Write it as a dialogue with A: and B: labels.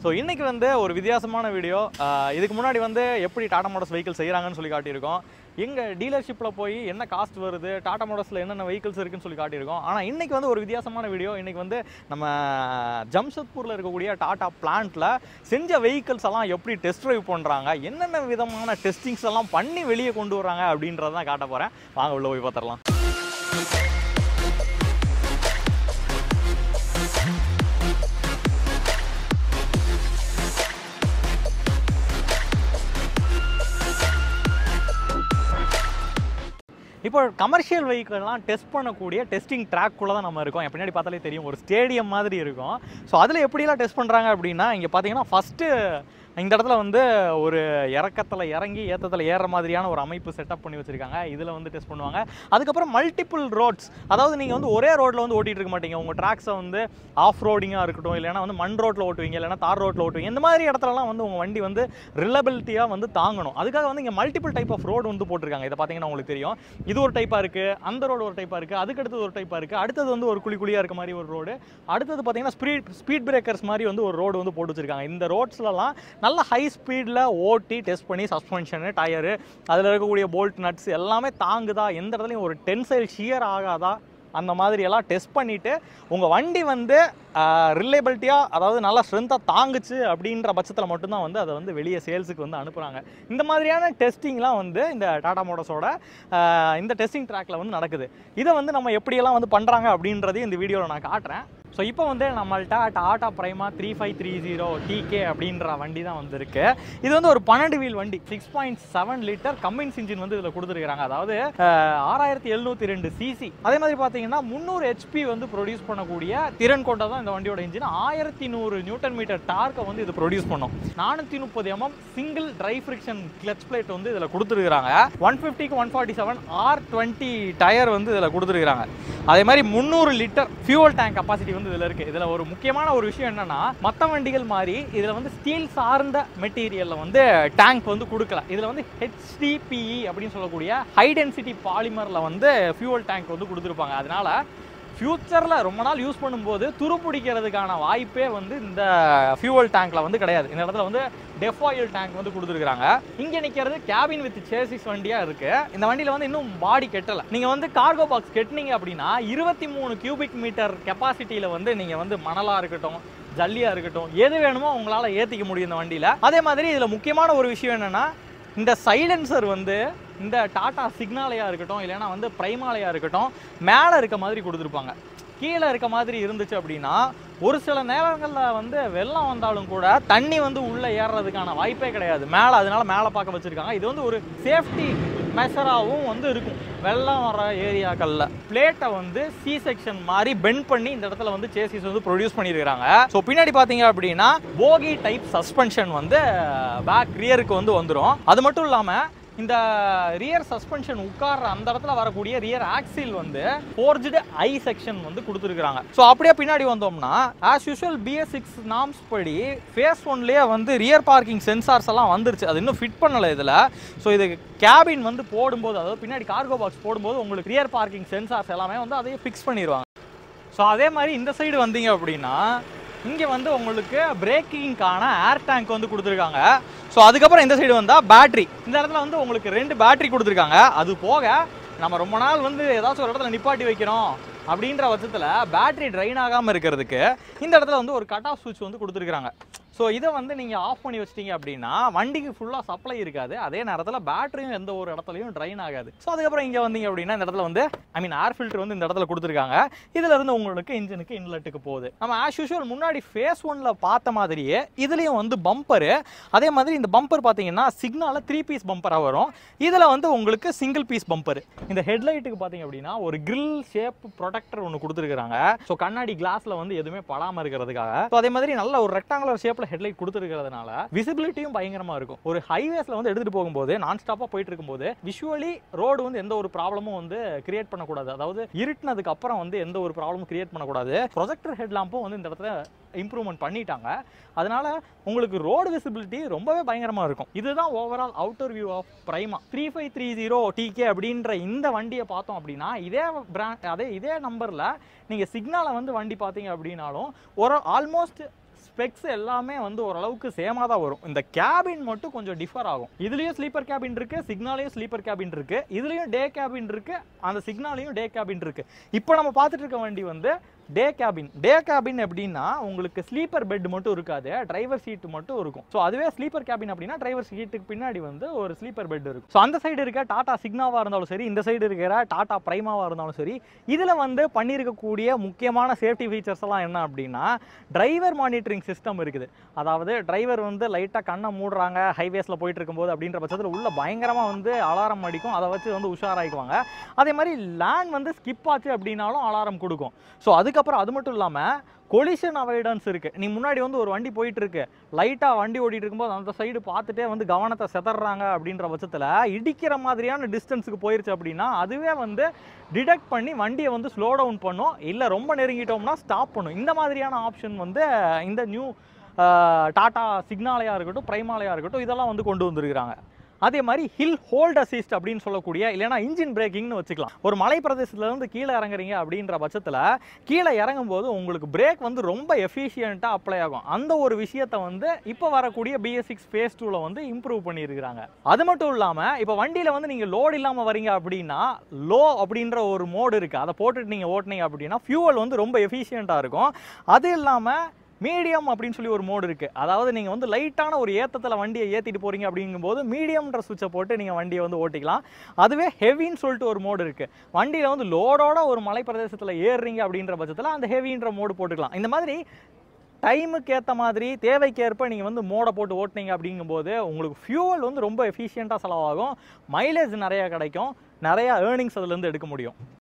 A: So இன்றைக்கி வந்து ஒரு வித்தியாசமான வீடியோ. இதுக்கு முன்னாடி வந்து எப்படி டாடா மோட்டார்ஸ் வெஹிக்கிள் செய்கிறாங்கன்னு சொல்லி காட்டியிருக்கோம். எங்கள் டீலர்ஷிப்பில் போய் என்ன காஸ்ட் வருது, டாடா மோட்டார்ஸில் என்னென்ன வெஹிக்கிள்ஸ் இருக்குன்னு சொல்லி காட்டியிருக்கோம். ஆனால் இன்றைக்கி வந்து ஒரு வித்தியாசமான வீடியோ. இன்றைக்கி வந்து நம்ம ஜம்ஷத்பூரில் இருக்கக்கூடிய டாடா பிளான்ட்டில் செஞ்ச வெஹிக்கிள்ஸ் எல்லாம் எப்படி டெஸ்ட் ட்ரைவ் பண்ணுறாங்க, என்னென்ன விதமான டெஸ்டிங்ஸ் எல்லாம் பண்ணி வெளியே கொண்டு வராங்க அப்படின்றதான் காட்ட போகிறேன். வாங்க உள்ளே போய் பார்த்துடலாம். இப்போ கமர்ஷியல் வெஹிக்கிள்லாம் டெஸ்ட் பண்ணக்கூடிய டெஸ்டிங் ட்ராக்குள்ளே தான் நம்ம இருக்கோம். பின்னாடி பார்த்தாலே தெரியும், ஒரு ஸ்டேடியம் மாதிரி இருக்கும். ஸோ அதில் எப்படிலாம் டெஸ்ட் பண்ணுறாங்க அப்படின்னா, இங்கே பார்த்தீங்கன்னா ஃபஸ்ட்டு இந்த இடத்துல வந்து ஒரு இறக்கத்தில் இறங்கி ஏற்றத்தில் ஏறுற மாதிரியான ஒரு அமைப்பு செட்டப் பண்ணி வச்சுருக்காங்க. இதில் வந்து டெஸ்ட் பண்ணுவாங்க. அதுக்கப்புறம் மல்டிபிள் ரோட்ஸ், அதாவது நீங்கள் வந்து ஒரே ரோட்டில் வந்து ஓட்டிகிட்டு இருக்க மாட்டீங்க. உங்கள் ட்ராக்ஸை வந்து ஆஃப் ரோடிங்காக இருக்கட்டும், இல்லைனா வந்து மண் ரோட்டில் ஓட்டுவீங்க, இல்லைனா தார் ரோட்டில் ஓட்டுவீங்க. இந்த மாதிரி இடத்துலலாம் வந்து உங்கள் வண்டி வந்து ரிலபிலிட்டியாக வந்து தாங்கணும். அதுக்காக வந்து இங்கே மல்டிபிள் டைப் ஆஃப் ரோடு வந்து போட்டிருக்காங்க. இதை பார்த்தீங்கன்னா உங்களுக்கு தெரியும், இது ஒரு டைப்பாக இருக்குது, அந்த ரோடு ஒரு டைப்பாக இருக்குது, அதுக்கடுத்தது ஒரு டைப்பாக இருக்குது, அடுத்தது வந்து ஒரு குழியாக இருக்க மாதிரி ஒரு ரோடு, அடுத்தது பார்த்தீங்கன்னா ஸ்பீட் பிரேக்கர்ஸ் மாதிரி வந்து ஒரு ரோடு வந்து போட்டு வச்சுருக்காங்க. இந்த ரோட்ஸ்லலாம் நல்ல ஹை ஸ்பீடில் ஓட்டி டெஸ்ட் பண்ணி சஸ்பென்ஷனு, டயரு, அதில் இருக்கக்கூடிய போல்ட் நட்ஸ் எல்லாமே தாங்குதா, எந்த இடத்துலையும் ஒரு டென்சைல் ஷியர் ஆகாதா, அந்த மாதிரியெல்லாம் டெஸ்ட் பண்ணிவிட்டு உங்கள் வண்டி வந்து ரிலேபிலிட்டியாக, அதாவது நல்லா ஸ்ட்ரென்த்தாக தாங்குச்சு அப்படின்ற பட்சத்தில் மட்டும்தான் வந்து அதை வந்து வெளியே சேல்ஸுக்கு வந்து அனுப்புகிறாங்க. இந்த மாதிரியான டெஸ்டிங்லாம் வந்து இந்த டாடா மோட்டார்ஸோட இந்த டெஸ்டிங் ட்ராக்கில் வந்து நடக்குது. இதை வந்து நம்ம எப்படியெல்லாம் வந்து பண்ணுறாங்க அப்படின்றதையும் இந்த வீடியோவில் நான் காட்டுறேன். ஸோ இப்போ வந்து நம்மள்ட்ட டாடா பிரைமா 3530 TK அப்படின்ற வண்டி தான் வந்து இருக்குது. இது வந்து ஒரு 12 வீல் வண்டி, 6.7 லிட்டர் கம்பின்ஸ் இன்ஜின் வந்து இதில் கொடுத்துருக்காங்க. அதாவது 6702 cc. அதே மாதிரி பார்த்தீங்கன்னா 300 HP வந்து ப்ரொடியூஸ் பண்ணக்கூடிய திறன் கொண்டதான் இந்த வண்டியோட இன்ஜின். 1100 நியூட்டன் மீட்டர் டார்க்கை வந்து இது ப்ரொடியூஸ் பண்ணும். 430 mm single dry friction clutch plate வந்து இதில் கொடுத்துருக்காங்க. 150க்கு 147 R20 டயர் வந்து இதில் கொடுத்துருக்காங்க. அதே மாதிரி 300 லிட்டர் ஃபியூவல் டேங்க் கெப்பாசிட்டி வந்து இதில் இருக்குது. இதில் ஒரு முக்கியமான ஒரு விஷயம் என்னன்னா, மற்ற வண்டிகள் மாதிரி இதில் வந்து ஸ்டீல் சார்ந்த மெட்டீரியலில் வந்து டேங்க் வந்து கொடுக்கல. இதில் வந்து HDPE அப்படின்னு சொல்லக்கூடிய ஹை டென்சிட்டி பாலிமரில் வந்து ஃபியூவல் டேங்க் வந்து கொடுத்துருப்பாங்க. அதனால ஃபியூச்சரில் ரொம்ப நாள் யூஸ் பண்ணும்போது துரு பிடிக்கிறதுக்கான வாய்ப்பே வந்து இந்த ஃபியூவல் டேங்க்கில் வந்து கிடையாது. இந்த இடத்துல வந்து டெஃபாயில் டேங்க் வந்து கொடுத்துருக்காங்க. இங்கே நிற்கிறது கேபின் வித் சேசிஸ் வண்டியாக இருக்குது. இந்த வண்டியில் வந்து இன்னும் பாடி கெட்டலை. நீங்கள் வந்து கார்கோ பாக்ஸ் கெட்டினீங்க அப்படின்னா 23 கியூபிக் மீட்டர் கெப்பாசிட்டியில் வந்து நீங்கள் வந்து மணலாக இருக்கட்டும், ஜல்லியாக இருக்கட்டும், எது வேணுமோ உங்களால் ஏற்றிக்க முடியும் இந்த வண்டியில். அதே மாதிரி இதில் முக்கியமான ஒரு விஷயம் என்னென்னா, இந்த சைலன்சர் வந்து இந்த டாடா சிக்னாலையாக இருக்கட்டும், இல்லைனா வந்து பிரைமாலையாக இருக்கட்டும், மேலே இருக்க மாதிரி கொடுத்துருப்பாங்க. கீழே இருக்க மாதிரி இருந்துச்சு அப்படின்னா ஒரு சில நேரங்களில் வந்து வெள்ளம் வந்தாலும் கூட தண்ணி வந்து உள்ளே ஏறுறதுக்கான வாய்ப்பே கிடையாது. அதனால மேலே பார்க்க வச்சுருக்காங்க. இது வந்து ஒரு சேஃப்டி மெஷராகவும் வந்து இருக்கும். வெள்ளம் வர ஏரியாக்களில் பிளேட்டை வந்து சி செக்ஷன் மாதிரி பெண்ட் பண்ணி இந்த இடத்துல வந்து சேசிஸ் வந்து ப்ரொடியூஸ் பண்ணியிருக்காங்க. ஸோ பின்னாடி பார்த்தீங்க அப்படின்னா போகி டைப் சஸ்பென்ஷன் வந்து பேக் ரியருக்கு வந்து வந்துடும். அது மட்டும் இல்லாமல் இந்த ரியர் சஸ்பென்ஷன் உட்கார்ற அந்த இடத்துல வரக்கூடிய ரியர் ஆக்சில் வந்து ஃபோர்ஜ்டு ஐ செக்ஷன் வந்து கொடுத்துருக்காங்க. ஸோ அப்படியே பின்னாடி வந்தோம்னா ஆஸ் யூஷுவல் BS6 நார்ம்ஸ் படி ஃபேஸ் 1லேயே வந்து ரியர் பார்க்கிங் சென்சார்ஸ் எல்லாம் வந்துருச்சு. அது இன்னும் ஃபிட் பண்ணலை இதில். ஸோ இது கேபின் வந்து போடும்போது, அதாவது பின்னாடி கார்கோ பாக்ஸ் போடும்போது உங்களுக்கு ரியர் பார்க்கிங் சென்சார்ஸ் எல்லாமே வந்து அதையே ஃபிக்ஸ் பண்ணிடுவாங்க. ஸோ அதே மாதிரி இந்த சைடு வந்தீங்க அப்படின்னா இங்கே வந்து உங்களுக்கு பிரேக்கிங்கான ஏர் டேங்க் வந்து கொடுத்துருக்காங்க. ஸோ அதுக்கப்புறம் இந்த சைடு வந்தால் பேட்ரி. இந்த இடத்துல வந்து உங்களுக்கு 2 பேட்ரி கொடுத்துருக்காங்க. அது போக நம்ம ரொம்ப நாள் வந்து ஏதாச்சும் ஒரு இடத்துல நிப்பாட்டி வைக்கிறோம் அப்படின்ற பட்சத்தில் பேட்ரி ட்ரைன் ஆகாமல் இருக்கிறதுக்கு இந்த இடத்துல வந்து ஒரு கட் ஆஃப் சுவிட்ச் வந்து கொடுத்துருக்காங்க. ஸோ இதை வந்து நீங்கள் ஆஃப் பண்ணி வச்சிட்டிங்க அப்படின்னா வண்டிக்கு ஃபுல்லாக சப்ளை இருக்காது. அதே நேரத்தில் பேட்டரியும் எந்த ஒரு இடத்துலையும் ட்ரைன் ஆகாது. ஸோ அதுக்கப்புறம் இங்கே வந்தீங்க அப்படின்னா இந்த இடத்துல வந்து ஏர் ஃபில்டர் வந்து இந்த இடத்துல கொடுத்துருக்காங்க. இதில் இருந்து உங்களுக்கு இன்ஜினுக்கு இன்லெட்டுக்கு போகுது. நம்ம ஆஸ் யூஷுவல் முன்னாடி ஃபேஸ் 1ல் பார்த்த மாதிரியே இதுலேயும் வந்து பம்பரு. அதே மாதிரி இந்த பம்பர் பார்த்தீங்கன்னா சிக்னலில் 3 பீஸ் பம்பராக வரும். இதில் வந்து உங்களுக்கு சிங்கிள் பீஸ் பம்பர். இந்த ஹெட்லைட்டுக்கு பார்த்தீங்க அப்படின்னா ஒரு கிரில் ஷேப் ப்ரொடெக்டர் ஒன்று கொடுத்துருக்காங்க. ஸோ கண்ணாடி கிளாஸில் வந்து எதுவுமே படாமல் இருக்கிறதுக்காக. ஸோ அதே மாதிரி நல்ல ஒரு ரெக்டாங்குலர் ஷேப்பில் ஹெட்லைட் கொடுத்துருக்கிறதுனால விசிபிலிட்டியும் பயங்கரமா இருக்கும். ஒரு ஹைவேஸ்ல வந்து எடுத்துட்டு போகும்போது நான் ஸ்டாப்பா போயிட்டு இருக்கும்போது விஷுவலி ரோடு வந்து எந்த ஒரு ப்ராப்ளமும் வந்து கிரியேட் பண்ணக்கூடாது. அதாவது இருட்டினதுக்கு அப்புறம் வந்து எந்த ஒரு ப்ராப்ளமும் கிரியேட் பண்ணக்கூடாது. ப்ரொஜெக்டர் ஹெட்லாம்பும் வந்து இந்த இடத்துல இம்ப்ரூவ்மெண்ட் பண்ணிட்டாங்க. அதனால உங்களுக்கு ரோடு விசிபிலிட்டி ரொம்பவே பயங்கரமா இருக்கும். இதுதான் overall outer view of Prima 3530 TK அப்படின்ற இந்த வண்டியை பார்த்தோம் அப்படின்னா இதே நம்பர்ல நீங்க சிக்னலை வந்து வண்டி பார்த்தீங்க அப்படின்னாலும் ஒரு ஆல்மோஸ்ட் ஸ்பெக்ஸ் எல்லாமே வந்து ஓரளவுக்கு சேமாக தான் வரும். இந்த கேபின் மட்டும் கொஞ்சம் டிஃபர் ஆகும். இதுலேயும் ஸ்லீப்பர் கேபின் இருக்குது, சிக்னாலையும் ஸ்லீப்பர் கேபின் இருக்குது, இதுலேயும் டே கேபின் இருக்குது, அந்த சிக்னாலையும் டே கேபின் இருக்குது. இப்போ நம்ம பார்த்துட்டு இருக்க வண்டி வந்து டே கேபின். டே கேபின் எப்படின்னா உங்களுக்கு ஸ்லீப்பர் பெட் மட்டும் இருக்காது, டிரைவர் சீட்டு மட்டும் இருக்கும். ஸோ அதுவே ஸ்லீப்பர் கேபின் அப்படின்னா டிரைவர் சீட்டுக்கு பின்னாடி வந்து ஒரு ஸ்லீப்பர் பெட் இருக்கும். ஸோ அந்த சைடு இருக்க டாடா சிக்னாவாக இருந்தாலும் சரி, இந்த சைடு இருக்கிற டாடா பிரைமாவாக இருந்தாலும் சரி, இதில் வந்து பண்ணியிருக்கக்கூடிய முக்கியமான சேஃப்டி ஃபீச்சர்ஸ் எல்லாம் என்ன அப்படின்னா டிரைவர் மானிட்டரிங் சிஸ்டம் இருக்குது. அதாவது டிரைவர் வந்து லைட்டாக கண்ணை மூடுறாங்க ஹைவேஸில் போயிட்டு இருக்கும்போது அப்படின்ற பட்சத்தில் உள்ள பயங்கரமாக வந்து அலாரம் அடிக்கும், அதை வச்சு வந்து உஷாராயிக்குவாங்க. அதே மாதிரி லேண்ட் வந்து ஸ்கிப் ஆச்சு அப்படின்னாலும் அலாரம் கொடுக்கும். ஸோ அதுக்கப்புறம் அது மட்டும் இல்லாமல் கொலிஷன் அவாய்டன்ஸ் இருக்குது. நீ முன்னாடி வந்து ஒரு வண்டி போயிட்டு இருக்கு, லைட்டாக வண்டி ஓடிட்டு இருக்கும்போது அந்த சைடு பார்த்துட்டே வந்து கவனத்தை செதறாங்க அப்படின்ற பட்சத்தில் இடிக்கிற மாதிரியான டிஸ்டன்ஸுக்கு போயிருச்சு அப்படின்னா அதுவே வந்து டிடெக்ட் பண்ணி வண்டியை வந்து ஸ்லோ டவுன் பண்ணும், இல்லை ரொம்ப நெருங்கிட்டோம்னா ஸ்டாப் பண்ணும். இந்த மாதிரியான ஆப்ஷன் வந்து இந்த நியூ டாடா சிக்னாலையாக இருக்கட்டும், பிரைமாலையாக இருக்கட்டும், இதெல்லாம் வந்து கொண்டு வந்திருக்கிறாங்க. அதே மாதிரி ஹில் ஹோல்ட் அசிஸ்ட் அப்படின்னு சொல்லக்கூடிய, இல்லைனா இன்ஜின் பிரேக்கிங்னு வச்சுக்கலாம். ஒரு மலை பிரதேசத்துலேருந்து கீழே இறங்குறீங்க அப்படின்ற பட்சத்தில் கீழே இறங்கும்போது உங்களுக்கு பிரேக் வந்து ரொம்ப எஃபிஷியண்ட்டாக அப்ளை ஆகும். அந்த ஒரு விஷயத்தை வந்து இப்போ வரக்கூடிய BS6 Phase 2ல வந்து இம்ப்ரூவ் பண்ணியிருக்கிறாங்க. அது மட்டும் இல்லாமல் இப்போ வண்டியில் வந்து நீங்கள் லோடு இல்லாமல் வரீங்க அப்படின்னா லோ அப்படின்ற ஒரு மோடு இருக்குது, அதை போட்டுட்டு நீங்கள் ஓட்டினீங்க அப்படின்னா ஃபியூவல் வந்து ரொம்ப எஃபிஷியண்ட்டாக இருக்கும். அது இல்லாமல் மீடியம் அப்படின்னு சொல்லி ஒரு மோடு இருக்குது. அதாவது நீங்கள் வந்து லைட்டான ஒரு ஏற்றத்தில் வண்டியை ஏற்றிட்டு போகிறீங்க அப்படிங்கும்போது மீடியம்ன்ற சுவிட்சை போட்டு நீங்கள் வண்டியை வந்து ஓட்டிக்கலாம். அதுவே ஹெவின்னு சொல்லிட்டு ஒரு மோடு இருக்குது. வண்டியில் வந்து லோடோட ஒரு மலை பிரதேசத்தில் ஏறுறீங்க அப்படின்ற பட்சத்தில் அந்த ஹெவின்ற மோடு போட்டுக்கலாம். இந்த மாதிரி டைமுக்கு ஏற்ற மாதிரி தேவைக்கேற்ப நீங்கள் வந்து மோடை போட்டு ஓட்டினீங்க அப்படிங்கும்போது உங்களுக்கு ஃபியூவல் வந்து ரொம்ப எஃபிஷியண்ட்டாக செலவாகும், மைலேஜ் நிறையா கிடைக்கும், நிறையா ஏர்னிங்ஸ் அதுலேருந்து எடுக்க முடியும்.